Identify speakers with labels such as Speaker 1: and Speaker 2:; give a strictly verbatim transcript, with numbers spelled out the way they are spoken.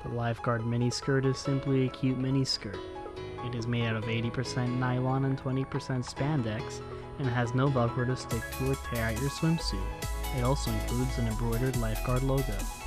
Speaker 1: The Lifeguard mini skirt is simply a cute mini skirt. It is made out of eighty percent nylon and twenty percent spandex, and has no velcro to stick to or tear out your swimsuit. It also includes an embroidered Lifeguard logo.